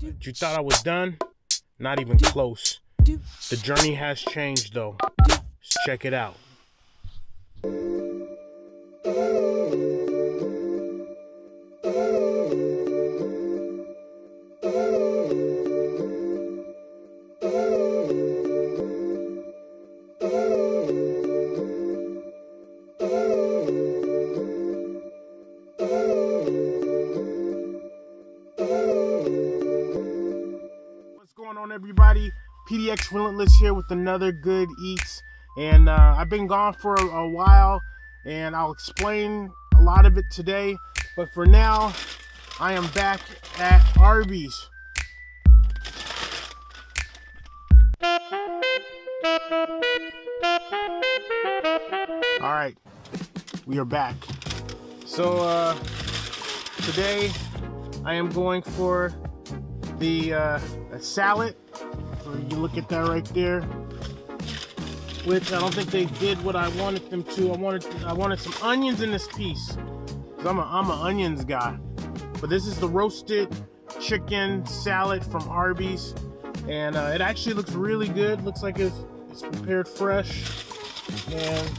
But you thought I was done? Not even close. The journey has changed though. Let's check it out. What's going on, everybody? PDX Relentless here with another Good Eats, and I've been gone for a while, and I'll explain a lot of it today. But for now, I am back at Arby's. All right, we are back. So today I am going for the a salad. So you look at that right there, which I don't think they did what I wanted them to. I wanted some onions in this piece, because I'm an onions guy. But this is the roasted chicken salad from Arby's, and it actually looks really good. Looks like it's prepared fresh, and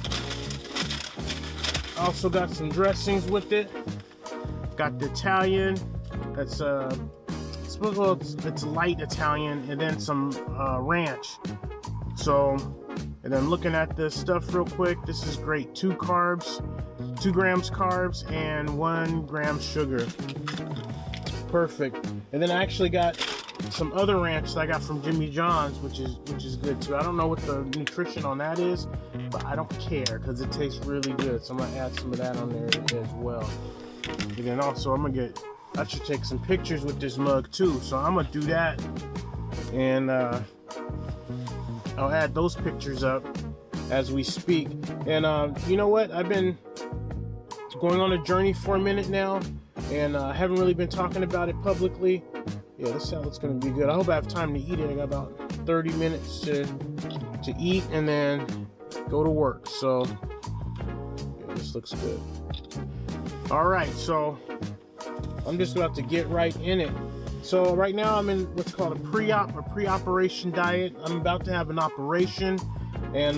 I also got some dressings with it. Got the Italian, that's it's light Italian, and then some ranch. So, and then looking at this stuff real quick, this is great. 2 grams carbs and 1 gram sugar. Perfect. And then I actually got some other ranch that I got from Jimmy John's, which is good too. I don't know what the nutrition on that is, but I don't care because it tastes really good. So I'm gonna add some of that on there as well. And then also I should take some pictures with this mug too. So I'm gonna do that, and I'll add those pictures up as we speak. And you know what? I've been going on a journey for a minute now, and I haven't really been talking about it publicly. Yeah, this salad's gonna be good. I hope I have time to eat it. I got about 30 minutes to eat and then go to work. So yeah, this looks good. All right, so I'm just about to get right in it. So right now I'm in what's called a pre-operation diet. I'm about to have an operation, and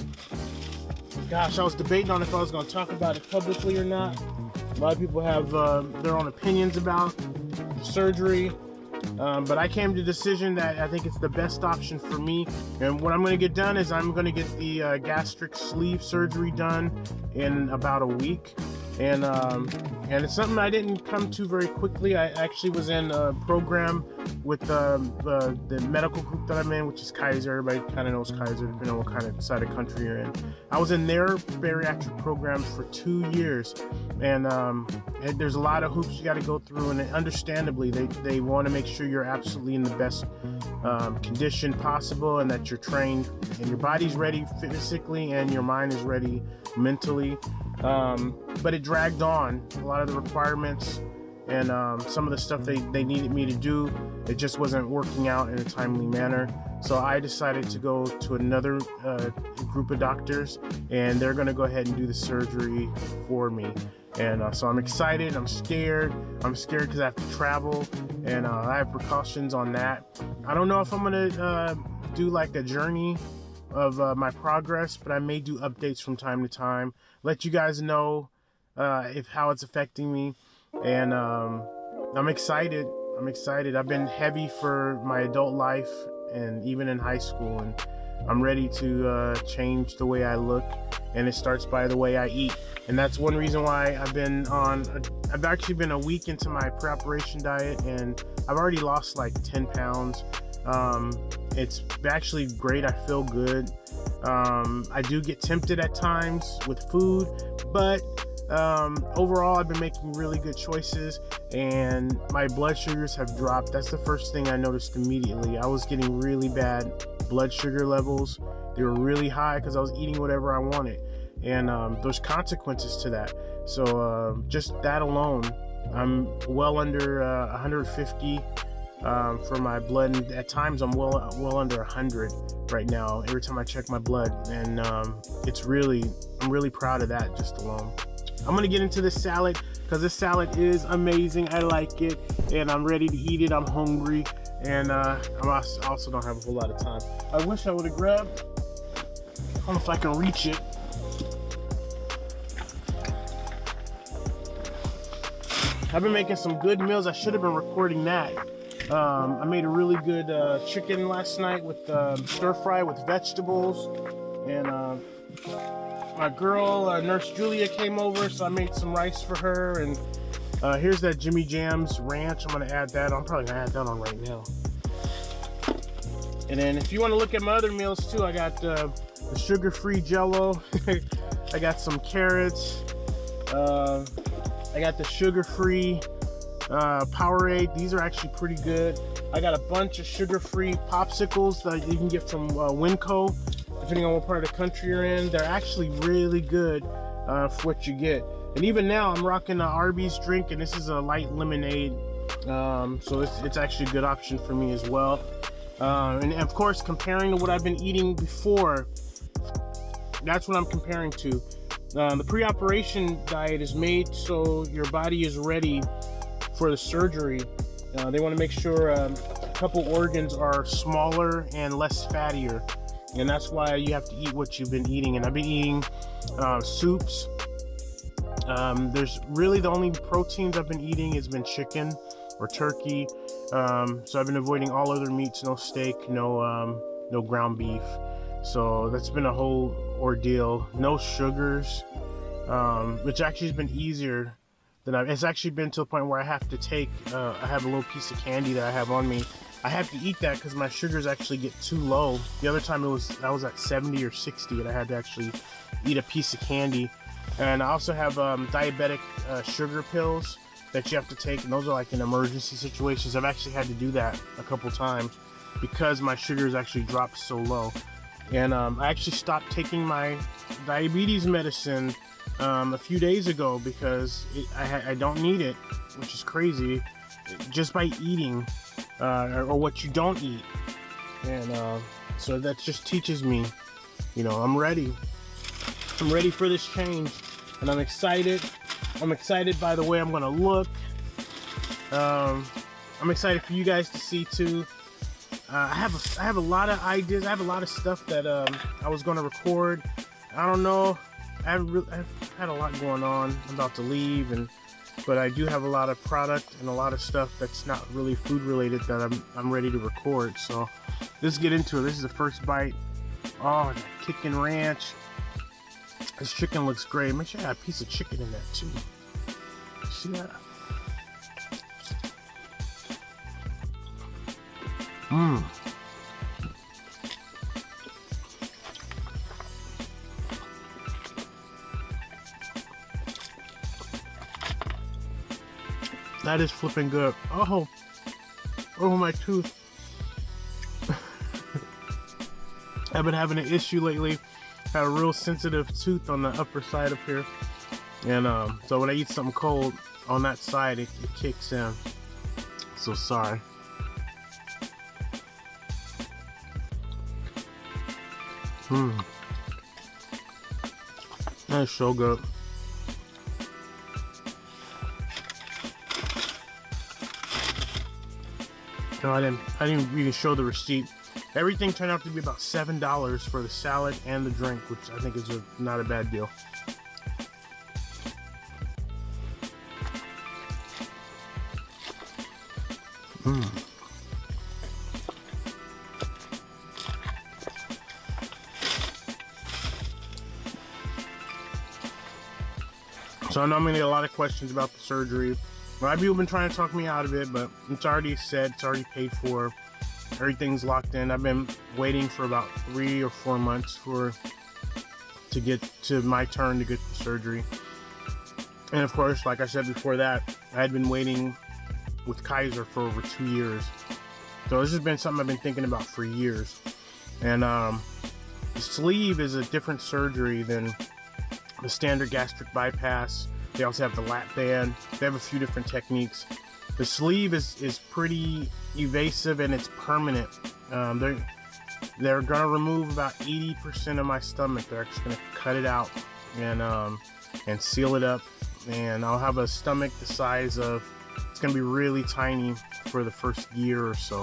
gosh, I was debating on if I was going to talk about it publicly or not. A lot of people have their own opinions about surgery, but I came to the decision that I think it's the best option for me. And what I'm going to get done is I'm going to get the gastric sleeve surgery done in about a week. And it's something I didn't come to very quickly. I actually was in a program with the medical group that I'm in, which is Kaiser. Everybody kind of knows Kaiser, depending on what kind of side of the country you're in. I was in their bariatric program for 2 years, and there's a lot of hoops you got to go through, and understandably, they want to make sure you're absolutely in the best condition possible, and that you're trained, and your body's ready physically, and your mind is ready mentally. But it dragged on. A lot of the requirements and some of the stuff they needed me to do, it just wasn't working out in a timely manner. So I decided to go to another group of doctors, and they're going to go ahead and do the surgery for me. And so I'm excited. I'm scared. I'm scared because I have to travel, and I have precautions on that. I don't know if I'm going to do like a journey of my progress, but I may do updates from time to time, let you guys know how it's affecting me. And I'm excited. I've been heavy for my adult life and even in high school, and I'm ready to change the way I look, and it starts by the way I eat. And that's one reason why I've actually been a week into my pre-operation diet, and I've already lost like 10 pounds. It's actually great. I feel good. I do get tempted at times with food, but overall I've been making really good choices, and my blood sugars have dropped. That's the first thing I noticed immediately. I was getting really bad blood sugar levels. They were really high because I was eating whatever I wanted, and there's consequences to that. So just that alone, I'm well under 150 for my blood, and at times I'm well under 100 right now every time I check my blood, and I'm really proud of that just alone. I'm gonna get into this salad because this salad is amazing. I like it, and I'm ready to eat it. I'm hungry. And I also don't have a whole lot of time. I wish I would have grabbed, I don't know if I can reach it. I've been making some good meals. I should have been recording that. I made a really good chicken last night with stir fry with vegetables. And my girl, Nurse Julia, came over, so I made some rice for her. And here's that Jimmy Jam's ranch. I'm gonna add that. I'm probably gonna add that on right now. And then if you want to look at my other meals too, I got the sugar-free Jello. I got some carrots. I got the sugar-free Powerade. These are actually pretty good. I got a bunch of sugar-free popsicles that you can get from Winco, depending on what part of the country you're in. They're actually really good for what you get. And even now, I'm rocking the Arby's drink, and this is a light lemonade. So it's actually a good option for me as well. And of course, comparing to what I've been eating before, that's what I'm comparing to. The pre-operation diet is made so your body is ready for the surgery. They want to make sure a couple organs are smaller and less fattier, and that's why you have to eat what you've been eating. And I've been eating soups. There's really the only proteins I've been eating has been chicken or turkey. So I've been avoiding all other meats, no steak, no ground beef. So that's been a whole ordeal. No sugars, which actually has been easier than it's actually been to the point where I have to take, I have a little piece of candy that I have on me. I have to eat that because my sugars actually get too low. The other time I was at 70 or 60 and I had to actually eat a piece of candy. And I also have diabetic sugar pills that you have to take, and those are like in emergency situations. I've actually had to do that a couple times because my sugars actually dropped so low. And I actually stopped taking my diabetes medicine a few days ago because I don't need it, which is crazy, just by eating or what you don't eat. And so that just teaches me, I'm ready. I'm ready for this change, and I'm excited. I'm excited by the way I'm gonna look. I'm excited for you guys to see too. I have a lot of ideas. I have a lot of stuff that I was gonna record. I don't know. I've had a lot going on. I'm about to leave, but I do have a lot of product and a lot of stuff that's not really food related that I'm ready to record. So let's get into it. This is the first bite. Oh, that kicking ranch. This chicken looks great. Make sure I have a piece of chicken in that too. See that? Mmm. That is flipping good. Oh, my tooth. I've been having an issue lately. Had a real sensitive tooth on the upper side up here, and so when I eat something cold on that side, it kicks in. So sorry. That's so good. No, I didn't even show the receipt. Everything turned out to be about $7 for the salad and the drink, which I think is not a bad deal. So I know I'm gonna get a lot of questions about the surgery. A lot of people have been trying to talk me out of it, but it's already said, it's already paid for. Everything's locked in. I've been waiting for about 3 or 4 months to get to my turn to get the surgery. And of course, like I said before that, I had been waiting with Kaiser for over 2 years. So this has been something I've been thinking about for years. And the sleeve is a different surgery than the standard gastric bypass. They also have the lap band. They have a few different techniques. The sleeve is pretty evasive and it's permanent. They're gonna remove about 80% of my stomach. They're actually gonna cut it out and seal it up. And I'll have a stomach the size of, it's gonna be really tiny for the first year or so.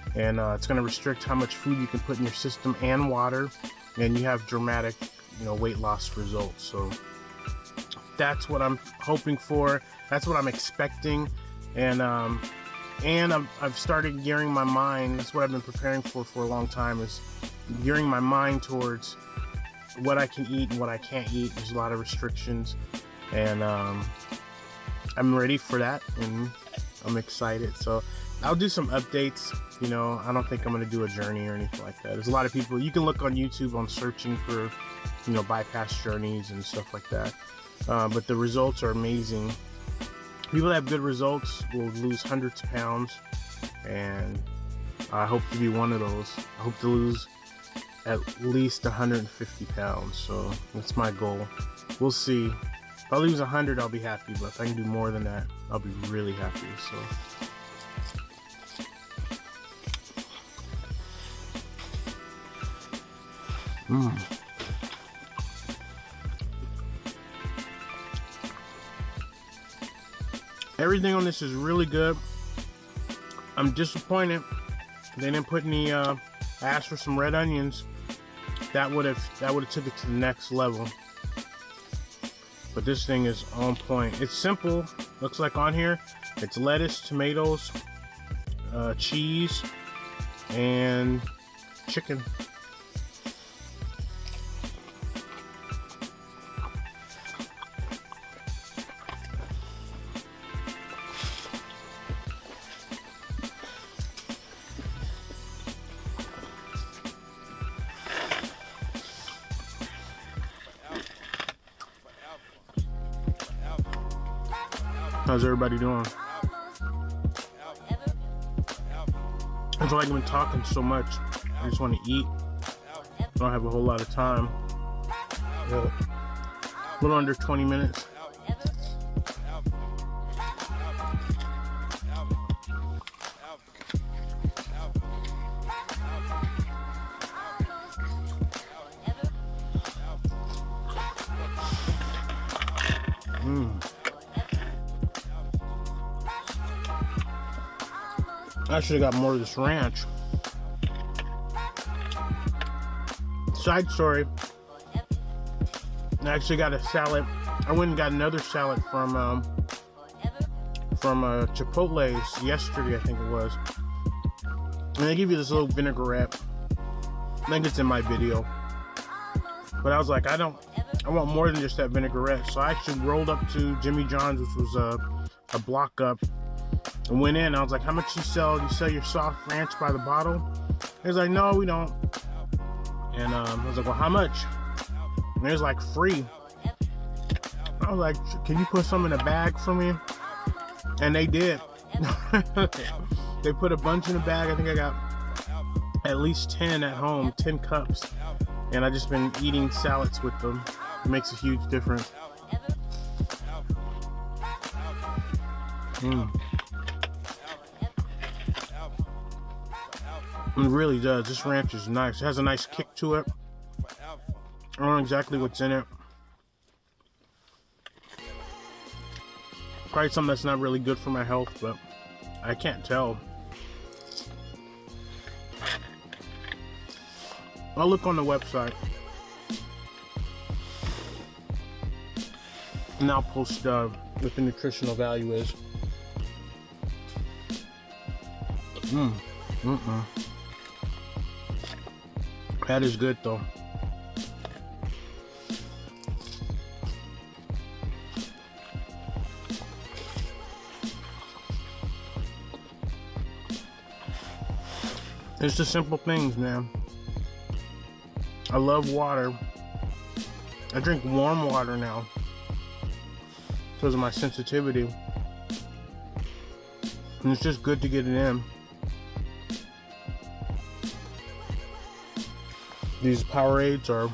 and it's going to restrict how much food you can put in your system and water, and you have dramatic, you know, weight loss results. So that's what I'm hoping for. That's what I'm expecting, and I've started gearing my mind. That's what I've been preparing for a long time, is gearing my mind towards what I can eat and what I can't eat. There's a lot of restrictions, and I'm ready for that, and I'm excited. So I'll do some updates. You know, I don't think I'm going to do a journey or anything like that. There's a lot of people, you can look on YouTube on searching for, you know, bypass journeys and stuff like that. But the results are amazing. People that have good results will lose hundreds of pounds, and I hope to be one of those. I hope to lose at least 150 pounds. So that's my goal. We'll see. If I lose 100, I'll be happy, but if I can do more than that, I'll be really happy. So everything on this is really good. I'm disappointed they didn't put any I asked for some red onions. That would have took it to the next level. But this thing is on point. It's simple. Looks like on here it's lettuce, tomatoes, cheese, and chicken. How's everybody doing? I feel like I've been talking so much. I just want to eat. I don't have a whole lot of time. A little under 20 minutes. I should have got more of this ranch. Side story. I actually got a salad. I went and got another salad from Chipotle's yesterday, I think it was. And they give you this little vinaigrette. I think it's in my video. But I was like, I want more than just that vinaigrette. So I actually rolled up to Jimmy John's, which was a block up. I went in, I was like, how much you sell? Do you sell your soft ranch by the bottle? He was like, no, we don't. And I was like, well, how much? And it was like free. I was like, can you put some in a bag for me? And they did. They put a bunch in a bag. I think I got at least 10 at home, 10 cups. And I've just been eating salads with them. It makes a huge difference. It really does. This ranch is nice. It has a nice kick to it. I don't know exactly what's in it. Probably something that's not really good for my health, but I can't tell. I'll look on the website. And I'll post what the nutritional value is. That is good though. It's the simple things, man. I love water. I drink warm water now because of my sensitivity. And it's just good to get it in. These Powerades are,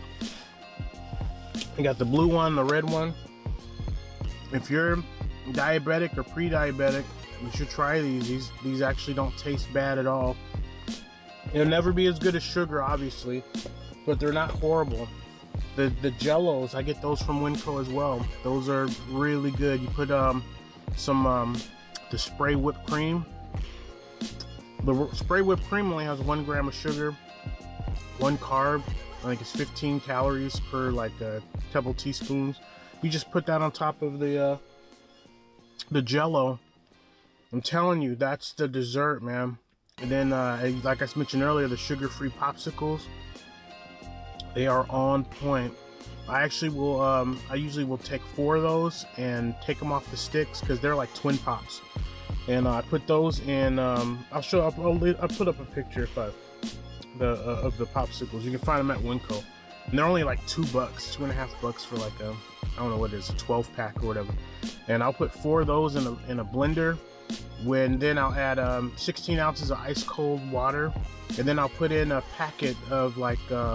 you got the blue one, the red one. If you're diabetic or pre-diabetic, you should try these. These actually don't taste bad at all. It'll never be as good as sugar, obviously, but they're not horrible. The Jellos, I get those from Winco as well. Those are really good. You put the spray whipped cream. The spray whipped cream only has 1 gram of sugar, 1 carb. I think it's 15 calories per like a couple teaspoons. You just put that on top of the Jello. I'm telling you, that's the dessert, man. And then, like I mentioned earlier, the sugar-free popsicles, they are on point. I actually will, I usually will take 4 of those and take them off the sticks because they're like twin pops. And I put those in, I'll put up a picture of the popsicles. You can find them at Winco. And they're only like $2, $2.50 for like a, I don't know what it is, a 12 pack or whatever. And I'll put 4 of those in a blender. Then I'll add 16 ounces of ice cold water, and then I'll put in a packet of like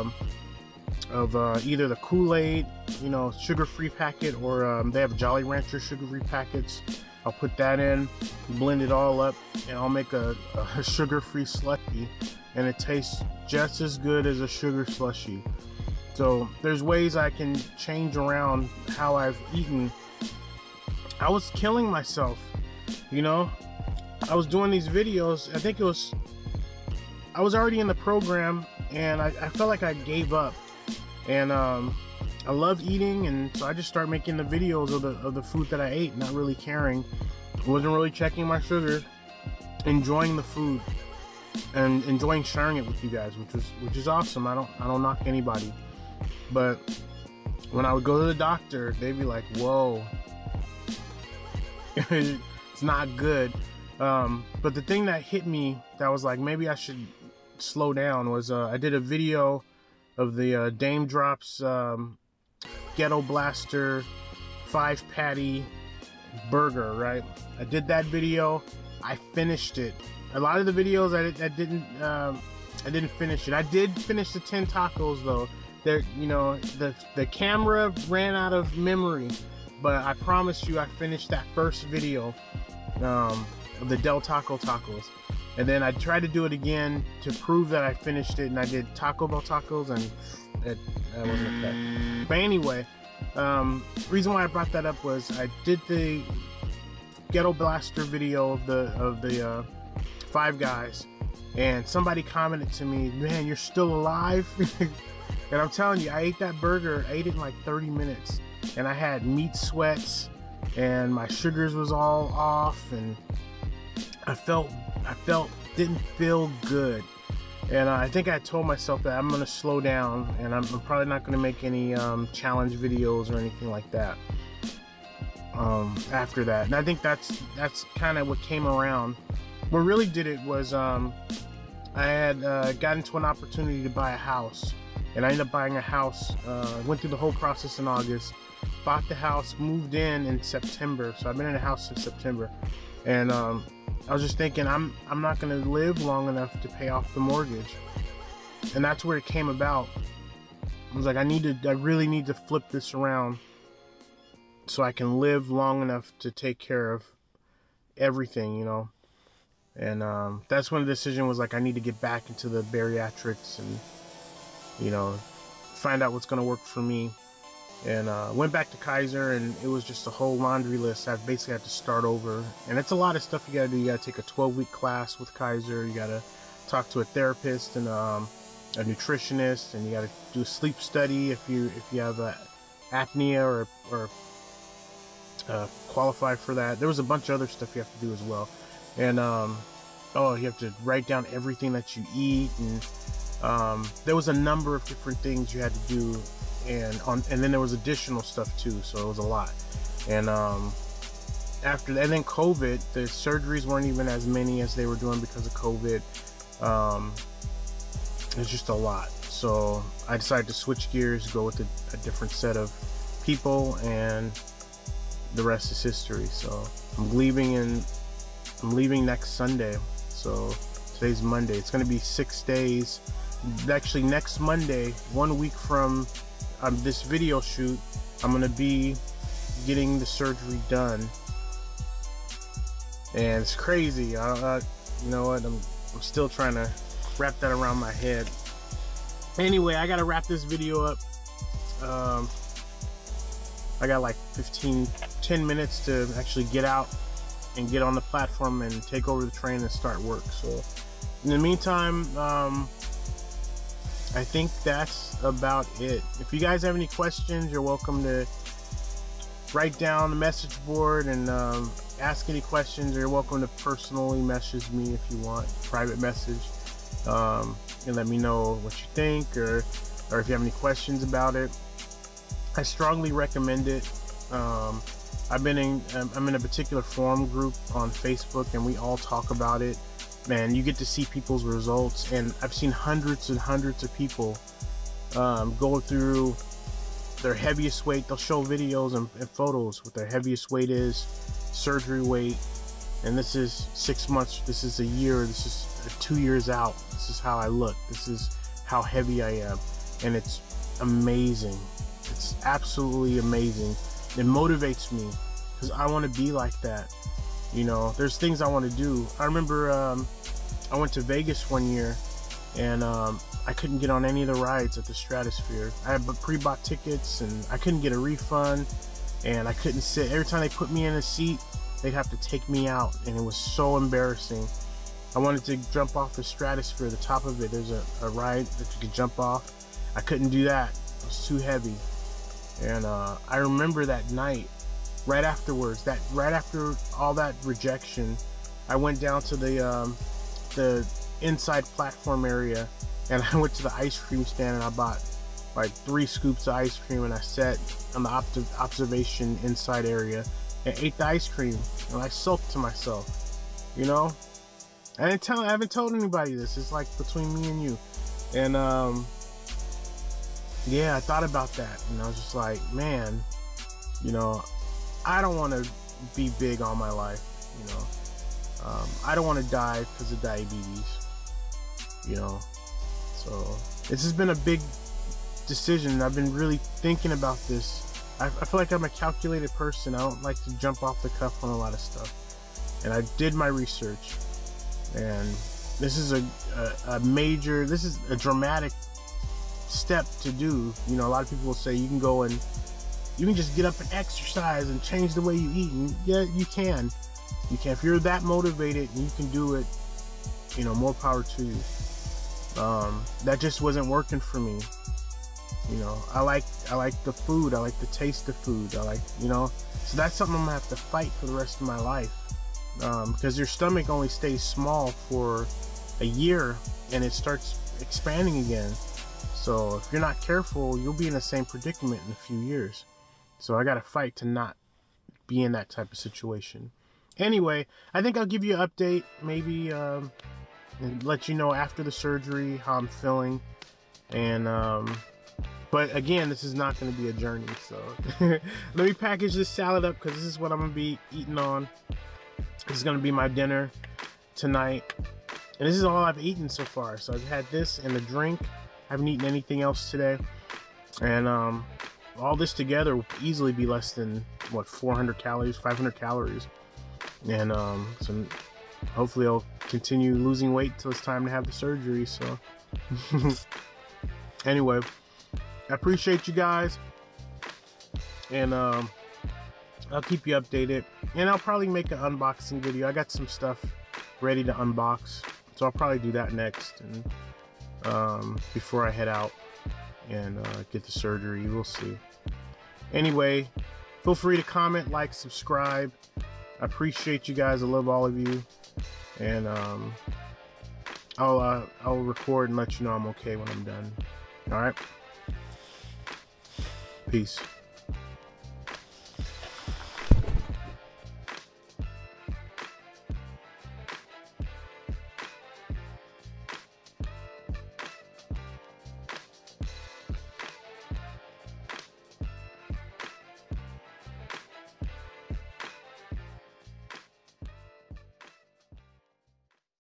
either the Kool-Aid, you know, sugar-free packet, or they have Jolly Rancher sugar-free packets. I'll put that in, blend it all up, and I'll make a sugar-free slushie, and it tastes just as good as a sugar slushie. So there's ways I can change around how I've eaten. I was killing myself, you know. I was doing these videos, I think it was, I was already in the program, and I felt like I gave up. And I love eating, and so I just started making the videos of the food that I ate, not really caring. Wasn't really checking my sugar, enjoying the food, and enjoying sharing it with you guys, which is awesome. I don't knock anybody. But when I would go to the doctor, they'd be like, whoa, it's not good. But the thing that hit me that was like, maybe I should slow down was I did a video of the Dame Drops Ghetto Blaster 5-patty burger, right? I did that video. I finished it. A lot of the videos I didn't finish it. I did finish the 10 tacos though. There, you know, the camera ran out of memory, but I promise you I finished that first video of the Del Taco tacos. And then I tried to do it again to prove that I finished it, and I did Taco Bell tacos, and that wasn't cut. But anyway, reason why I brought that up was I did the Ghetto Blaster video of the Five Guys, and somebody commented to me, man, you're still alive. And I'm telling you, I ate that burger, I ate it in like 30 minutes, and I had meat sweats, and my sugars was all off, and I didn't feel good. And I think I told myself that I'm gonna slow down, and I'm probably not gonna make any challenge videos or anything like that after that. And I think that's kind of what came around. What really did it was I had got into an opportunity to buy a house, and I ended up buying a house. Went through the whole process in August, bought the house, moved in September. So I've been in a house since September, and I was just thinking, I'm not gonna live long enough to pay off the mortgage. And that's where it came about. I was like, I really need to flip this around so I can live long enough to take care of everything, you know. And that's when the decision was like, I need to get back into the bariatrics and, you know, find out what's gonna work for me. And went back to Kaiser, and it was just a whole laundry list. I basically had to start over, and it's a lot of stuff you gotta do. You gotta take a 12-week class with Kaiser, you gotta talk to a therapist and a nutritionist, and you gotta do a sleep study if you have apnea or qualify for that. There was a bunch of other stuff you have to do as well. And you have to write down everything that you eat, and there was a number of different things you had to do. And then there was additional stuff too, so it was a lot. And and then COVID, the surgeries weren't even as many as they were doing because of COVID. It's just a lot. So I decided to switch gears, go with a different set of people, and the rest is history. So I'm leaving next Sunday. So today's Monday. It's gonna be 6 days. Actually, next Monday, 1 week from this video shoot, I'm gonna be getting the surgery done, and it's crazy. You know what? I'm still trying to wrap that around my head. Anyway, I gotta wrap this video up. I got like 10 minutes to actually get out and get on the platform and take over the train and start work. So In the meantime, I think that's about it. If you guys have any questions, you're welcome to write down the message board and ask any questions, or you're welcome to personally message me if you want, private message, and let me know what you think, or if you have any questions about it. I strongly recommend it. I'm in a particular forum group on Facebook, and we all talk about it. Man, you get to see people's results, and I've seen hundreds and hundreds of people go through their heaviest weight. They'll show videos and photos what their heaviest weight is, surgery weight, and this is 6 months, this is a year, this is 2 years out. This is how I look, this is how heavy I am, and it's amazing. It's absolutely amazing. It motivates me because I want to be like that. You know, there's things I want to do. I remember I went to Vegas one year, and I couldn't get on any of the rides at the Stratosphere. I had pre-bought tickets, and I couldn't get a refund, and I couldn't sit. Every time they put me in a seat, they'd have to take me out, and it was so embarrassing. I wanted to jump off the Stratosphere, the top of it. There's a ride that you could jump off. I couldn't do that. It was too heavy. And I remember that night, right afterwards, right after all that rejection, I went down to the inside platform area, and I went to the ice cream stand, and I bought like 3 scoops of ice cream, and I sat on the observation inside area and ate the ice cream, and I sulked to myself. You know, I haven't told anybody this. It's like between me and you. And yeah, I thought about that, and I was just like, man, you know, I don't want to be big all my life. You know, I don't want to die because of diabetes. You know, so this has been a big decision. I've been really thinking about this. I feel like I'm a calculated person. I don't like to jump off the cuff on a lot of stuff, and I did my research, and this is this is a dramatic step to do. You know, a lot of people will say you can go and you can just get up and exercise and change the way you eat, and yeah, you can. If you're that motivated and you can do it, you know, more power to you. That just wasn't working for me. You know, I like the food, I like the taste of food, I like, you know, so that's something I'm gonna have to fight for the rest of my life, because your stomach only stays small for a year and it starts expanding again. So if you're not careful, you'll be in the same predicament in a few years. So I gotta fight to not be in that type of situation. Anyway, I think I'll give you an update, maybe and let you know after the surgery how I'm feeling. And but again, this is not going to be a journey, so let me package this salad up, because this is what I'm going to be eating on. This is going to be my dinner tonight, and this is all I've eaten so far. So I've had this and a drink. I haven't eaten anything else today, and all this together will easily be less than, what, 400 calories, 500 calories. And so hopefully I'll continue losing weight till it's time to have the surgery. So anyway, I appreciate you guys, and I'll keep you updated, and I'll probably make an unboxing video. I got some stuff ready to unbox, so I'll probably do that next, and before I head out and get the surgery. We'll see. Anyway, feel free to comment, like, subscribe. I appreciate you guys. I love all of you, and I'll record and let you know I'm okay when I'm done. All right, peace.